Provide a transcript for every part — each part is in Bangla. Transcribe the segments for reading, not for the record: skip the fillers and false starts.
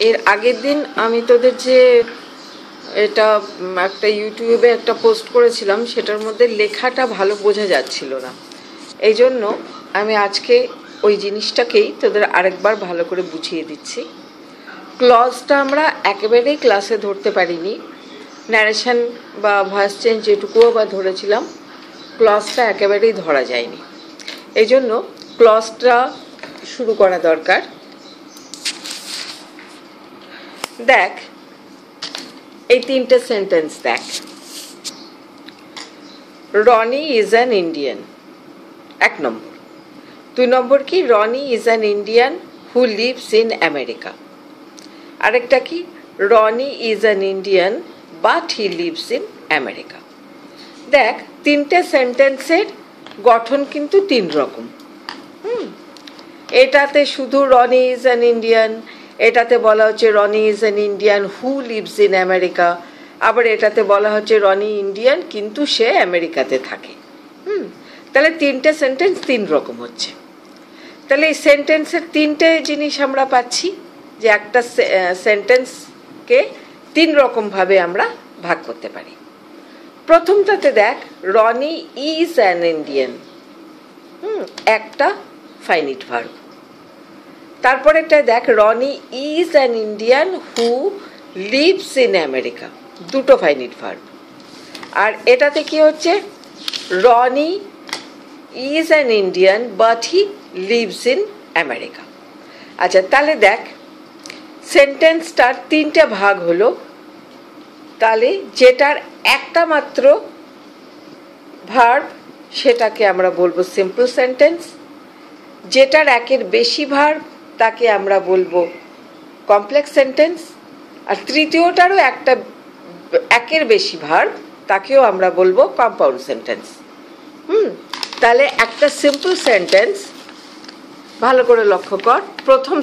এর আগের দিন আমি তোদের যে এটা একটা ইউটিউবে একটা পোস্ট করেছিলাম সেটার মধ্যে লেখাটা ভালো বোঝা যাচ্ছিল না, এই জন্য আমি আজকে ওই জিনিসটাকেই তোদের আরেকবার ভালো করে বুঝিয়ে দিচ্ছি। ক্লজটা আমরা একেবারেই ক্লাসে ধরতে পারিনি, ন্যারেশন বা ভয়েস চেঞ্জ যেটুকুও বা ধরেছিলাম, ক্লজটা একেবারেই ধরা যায়নি। এই জন্য ক্লজটা শুরু করা দরকার। দেখ এই তিনটে সেন্টেন্স দেখ। রনি ইজ অ্যান ইন্ডিয়ান, এক নম্বর। দুই নম্বর কি, Roni is an Indian who lives in America. আরেকটা কি, Roni is an Indian but he lives in America. দেখ তিনটে সেন্টেন্সের গঠন কিন্তু তিন রকম। এটাতে শুধু রনি ইজ অ্যান ইন্ডিয়ান, এটাতে বলা হচ্ছে Roni is an Indian who lives in America, আবার এটাতে বলা হচ্ছে রনি ইন্ডিয়ান কিন্তু সে আমেরিকাতে থাকে। তাহলে তিনটে সেন্টেন্স তিন রকম হচ্ছে। তাহলে এই সেন্টেন্সের তিনটে জিনিস আমরা পাচ্ছি, যে একটা সেন্টেন্সকে তিন রকমভাবে আমরা ভাগ করতে পারি। প্রথমটাতে দেখ, রনি ইজ অ্যান ইন্ডিয়ান, একটা ফাইনিট ভার্ব। তারপরেটা দেখ, Roni is an Indian who lives in America, দুটো ফাইনিট ভার্ব। আর এটাতে কি হচ্ছে, Roni is an Indian but he lives in America. আচ্ছা তাহলে দেখ সেন্টেন্সটার তিনটে ভাগ হলো। তাহলে যেটার একটা মাত্র ভার্ব সেটাকে আমরা বলবো সিম্পল সেন্টেন্স, যেটার একের বেশি ভার্ব তাকে আমরা বলবো কমপ্লেক্স সেন্টেন্স, আর তৃতীয়টারও একের বেশি ভার্ব তাকেও আমরা বলবো কম্পাউন্ড সেন্টেন্স। তাহলে একটা সিম্পল সেন্টেন্স ভালো করে লক্ষ্য কর। প্রথম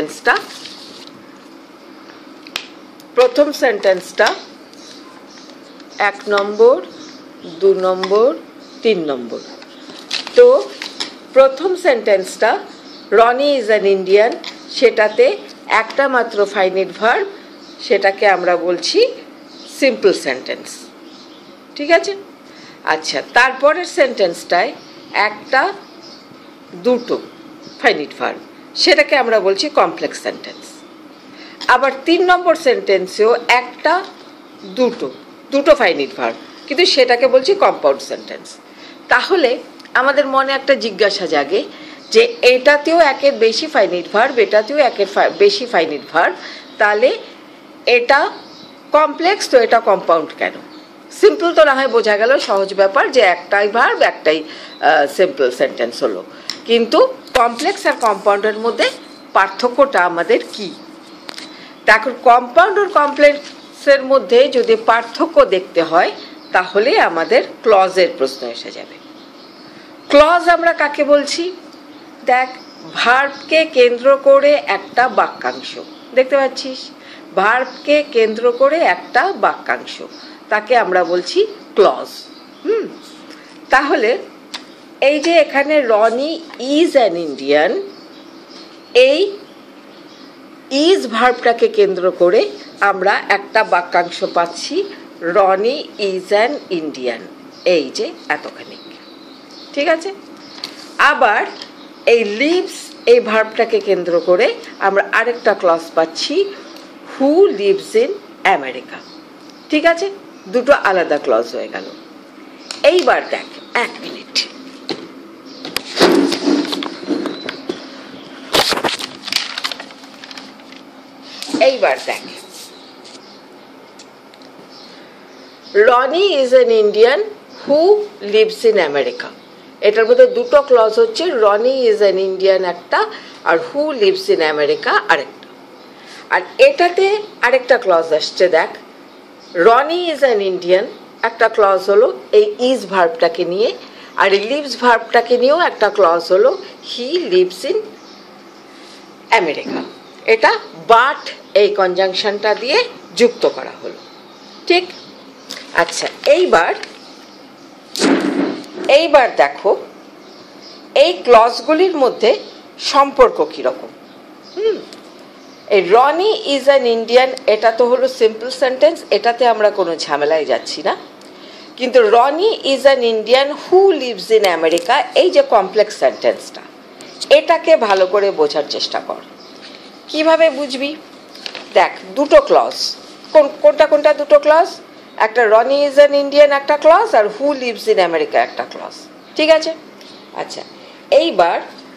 সেন্টেন্সটা এক নম্বর, দু নম্বর, তিন নম্বর। তো প্রথম সেন্টেন্সটা রনি ইজ অ্যান ইন্ডিয়ান, সেটাতে একটা মাত্র ফাইনিট ভার্ব, সেটাকে আমরা বলছি সিম্পল সেন্টেন্স, ঠিক আছে? আচ্ছা তারপরের সেন্টেন্সটায় একটা দুটো ফাইনিট ভার্ব, সেটাকে আমরা বলছি কমপ্লেক্স সেন্টেন্স। আবার তিন নম্বর সেন্টেন্সেও একটা দুটো ফাইনিট ভার্ব, কিন্তু সেটাকে বলছি কম্পাউন্ড সেন্টেন্স। তাহলে আমাদের মনে একটা জিজ্ঞাসা জাগে যে এটাতেও একের বেশি ফাইনিট ভার্ব, এটাতেও একের বেশি ফাইনিট ভার্ব, তাহলে এটা কমপ্লেক্স তো এটা কম্পাউন্ড কেন? সিম্পল তো না হয় বোঝা গেল, সহজ ব্যাপার, যে একটাই ভার্ব একটাই সিম্পল সেন্টেন্স হলো, কিন্তু কমপ্লেক্স আর কম্পাউন্ডের মধ্যে পার্থক্যটা আমাদের কি? দেখো কম্পাউন্ড আর কমপ্লেক্সের মধ্যে যদি পার্থক্য দেখতে হয় তাহলে আমাদের ক্লজের প্রশ্ন এসে যাবে। ক্লজ আমরা কাকে বলছি? দেখ ভার্বকে কেন্দ্র করে একটা বাক্যাংশ, দেখতে পাচ্ছিস, ভার্বকে কেন্দ্র করে একটা বাক্যাংশ, তাকে আমরা বলছি ক্লজ। তাহলে এই যে এখানে রনি ইজ অ্যান ইন্ডিয়ান, এই ইজ ভার্বটাকে কেন্দ্র করে আমরা একটা বাক্যাংশ পাচ্ছি, রনি ইজ অ্যান ইন্ডিয়ান, এই যে এতখানি, ঠিক আছে? আবার এই লিভস এই ভার্বটাকে কেন্দ্র করে আমরা আরেকটা ক্লজ পাচ্ছি, হু লিভস ইন আমেরিকা, ঠিক আছে? দুটো আলাদা ক্লজ হয়ে গেল। এইবার দেখ, এক মিনিট, এইবার দেখ, Roni is an Indian who lives in America, এটার মধ্যে দুটো ক্লজ হচ্ছে, রনি ইজ অ্যান ইন্ডিয়ান একটা, আর হু লিভস ইন আমেরিকা আরেকটা। আর এটাতে আরেকটা ক্লজ আসছে, দেখ রনি ইজ অ্যান ইন্ডিয়ান একটা ক্লজ হলো এই ইজ ভার্বটাকে নিয়ে, আর এই লিভস ভার্বটাকে নিয়েও একটা ক্লজ হলো, হি লিভস ইন আমেরিকা। এটা বাট এই কনজাংশনটা দিয়ে যুক্ত করা হলো, ঠিক? আচ্ছা এইবার দেখো এই ক্লজগুলির মধ্যে সম্পর্ক কিরকম। এই রনি ইজ অ্যান ইন্ডিয়ান, এটা তো হলো সিম্পল সেন্টেন্স, এটাতে আমরা কোনো ঝামেলায় যাচ্ছি না। কিন্তু Roni is an Indian who lives in America, এই যে কমপ্লেক্স সেন্টেন্সটা, এটাকে ভালো করে বোঝার চেষ্টা কর। কিভাবে বুঝবি? দেখ, দুটো ক্লজ, কোনটা কোনটা দুটো ক্লজ? একটা রনি ইজ অ্যান ইন্ডিয়ান একটা ক্লজ, আর হু লিভস ইন আমেরিকা একটা ক্লজ। ঠিক আছে? আচ্ছা, এইবার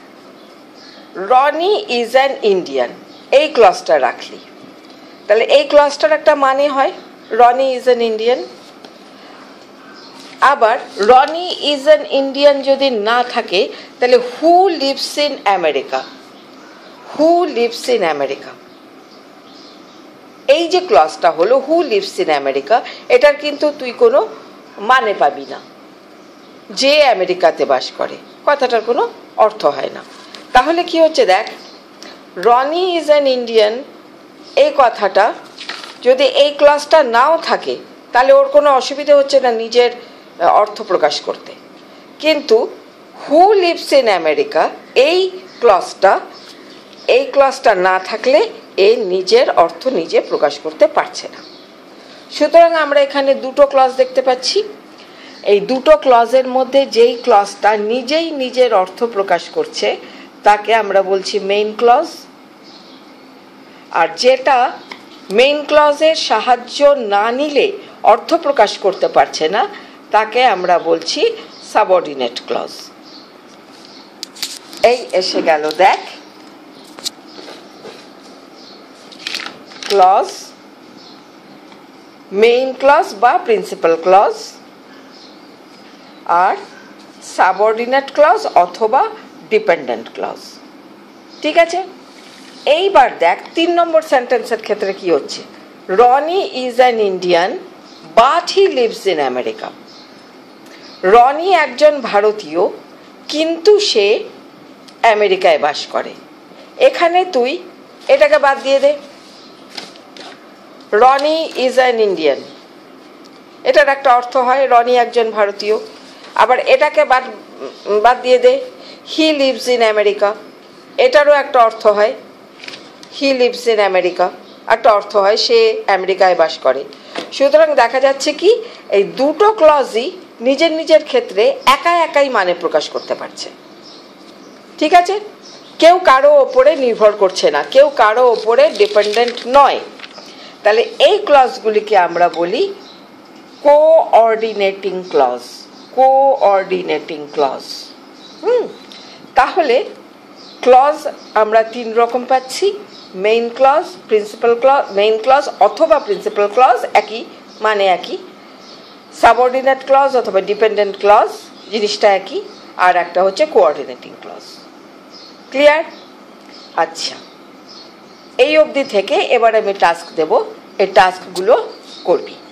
রনি ইজ অ্যান ইন্ডিয়ান এই ক্লজটা রাখলি, তাহলে এই ক্লজটার একটা মানে হয় রনি ইজ অ্যান ইন্ডিয়ান। আবার রনি ইজ অ্যান ইন্ডিয়ান যদি না থাকে, তাহলে who lives in America, who lives in America, এই যে ক্লজটা হলো হু লিভস ইন আমেরিকা, এটার কিন্তু তুই কোনো মানে পাবি না। যে আমেরিকাতে বাস করে কথাটার কোনো অর্থ হয় না। তাহলে কি হচ্ছে দেখ, রনি ইজ অ্যান ইন্ডিয়ান এই কথাটা যদি এই ক্লজটা নাও থাকে, তাহলে ওর কোনো অসুবিধা হচ্ছে না নিজের অর্থ প্রকাশ করতে। কিন্তু হু লিভস ইন আমেরিকা এই ক্লজটা না থাকলে এ নিজের অর্থ নিজে প্রকাশ করতে পারছে না। সুতরাং আমরা এখানে দুটো ক্লজ দেখতে পাচ্ছি। এই দুটো ক্লজের মধ্যে যেই ক্লজটা নিজেই নিজের অর্থ প্রকাশ করছে তাকে আমরা বলছি মেইন ক্লজ, আর যেটা মেইন ক্লজের সাহায্য না নিলে অর্থ প্রকাশ করতে পারছে না তাকে আমরা বলছি সাবঅর্ডিনেট ক্লজ। এই এসে গেল দেখ, ক্লজ, মেইন ক্লজ বা প্রিন্সিপাল ক্লজ, আর সাবঅর্ডিনেট ক্লজ অথবা ডিপেন্ডেন্ট ক্লজ। ঠিক আছে? এইবার দেখ 3 নম্বর সেন্টেন্সের ক্ষেত্রে কি হচ্ছে, Roni is an Indian but he lives in America. Roni একজন ভারতীয় কিন্তু সে আমেরিকায় বাস করে। এখানে তুই এটাকে বাদ দিয়ে দে, রনি ইজ অ্যান ইন্ডিয়ান, এটার একটা অর্থ হয় রনি একজন ভারতীয়। আবার এটাকে বাদ দিয়ে দে, হি লিভস ইন আমেরিকা, এটারও একটা অর্থ হয় হি লিভস ইন আমেরিকা, একটা অর্থ হয় সে আমেরিকায় বাস করে। সুতরাং দেখা যাচ্ছে কি এই দুটো ক্লজই নিজের নিজের ক্ষেত্রে একা একাই মানে প্রকাশ করতে পারছে। ঠিক আছে? কেউ কারো ওপরে নির্ভর করছে না, কেউ কারো ওপরে ডিপেন্ডেন্ট নয়। তাহলে এই ক্লজগুলিকে আমরা বলি কোঅর্ডিনেটিং ক্লজ, কোঅর্ডিনেটিং ক্লজ। তাহলে ক্লজ আমরা 3 রকম পাচ্ছি, main clause, principal clause, main clause অথবা প্রিন্সিপাল ক্লজ একই মানে একই, সাবঅর্ডিনেট ক্লজ অথবা ডিপেন্ডেন্ট ক্লজ জিনিসটা একই, আর একটা হচ্ছে কোঅর্ডিনেটিং ক্লজ। ক্লিয়ার? আচ্ছা, এই অবধি থেকে এবার আমি টাস্ক দেব, এই টাস্কগুলো করবি।